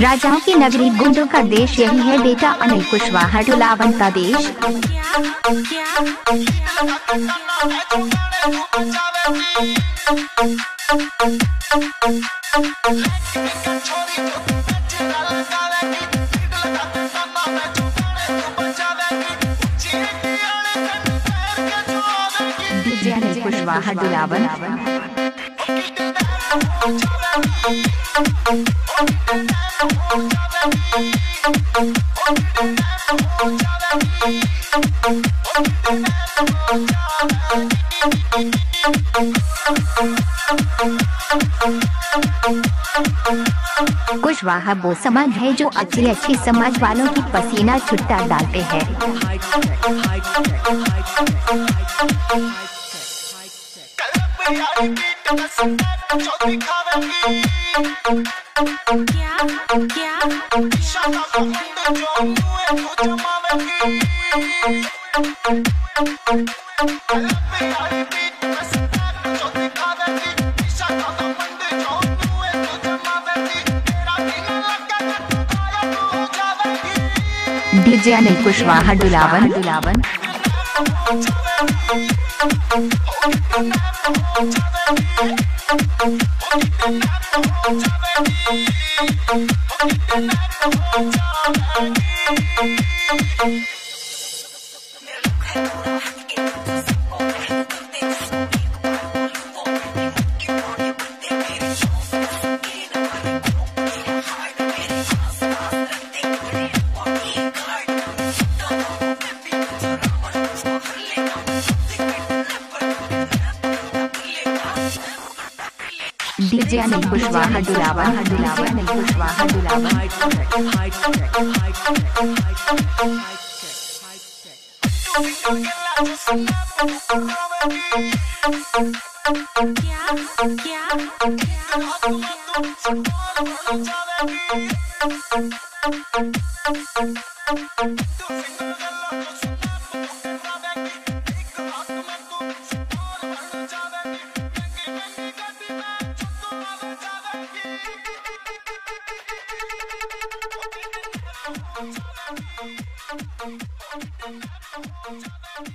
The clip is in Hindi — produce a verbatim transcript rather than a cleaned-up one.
राजाओं की नगरी, गुंडों का देश, यही है बेटा अनिल कुशवाहा, दुलावन का देश। डीजे अनिल कुशवाहा, दुलावन। कुशवाहा वो समाज है जो अच्छी अच्छी समाज वालों की पसीना छुट्टा डालते हैं। डीजे अनिल कुशवाहा, दुलावन, दुलावन। डीजे अनिल कुशवाहा, दुलावन, दुलावन, अनिल कुशवाहा, दुलावन। Thank you.